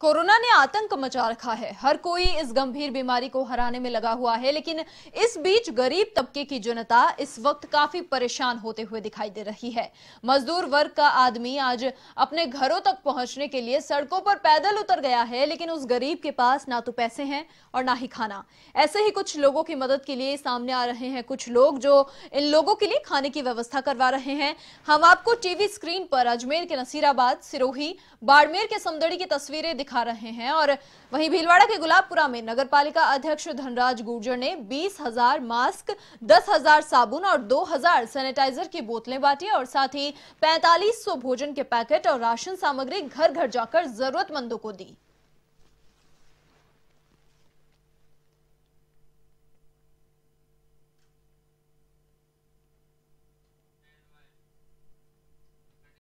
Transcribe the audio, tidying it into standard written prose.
Corona ने आतंक मचा रखा है। हर कोई इस गंभीर बीमारी को हराने में लगा हुआ है, लेकिन इस बीच गरीब तबके की जनता इस वक्त काफी परेशान होते हुए दिखाई दे रही है। मजदूर वर्ग का आदमी आज अपने घरों तक पहुंचने के लिए सड़कों पर पैदल उतर गया है, लेकिन उस गरीब के पास ना तो पैसे हैं और ना ही खाना। ऐसे ही कुछ लोगों की मदद के लिए सामने आ रहे हैं कुछ लोग जो इन लोगों के लिए खाने की व्यवस्था करवा रहे हैं। हम आपको टीवी स्क्रीन पर अजमेर के नसीराबाद, सिरोही, बाड़मेर के समदड़ी की तस्वीरें दिखा रहे हैं। और वहीं भीलवाड़ा के गुलाबपुरा में नगरपालिका अध्यक्ष धनराज गुर्जर ने 20,000 मास्क, 10,000 साबुन और 2,000 सैनिटाइजर की बोतलें बांटी और साथ ही 4500 भोजन के पैकेट और राशन सामग्री घर घर जाकर जरूरतमंदों को दी।